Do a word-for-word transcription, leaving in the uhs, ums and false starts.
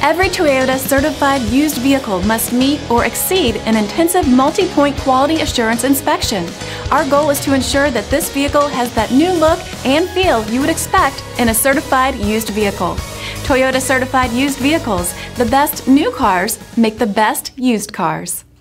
Every Toyota certified used vehicle must meet or exceed an intensive multi-point quality assurance inspection. Our goal is to ensure that this vehicle has that new look and feel you would expect in a certified used vehicle. Toyota certified used vehicles, the best new cars make the best used cars.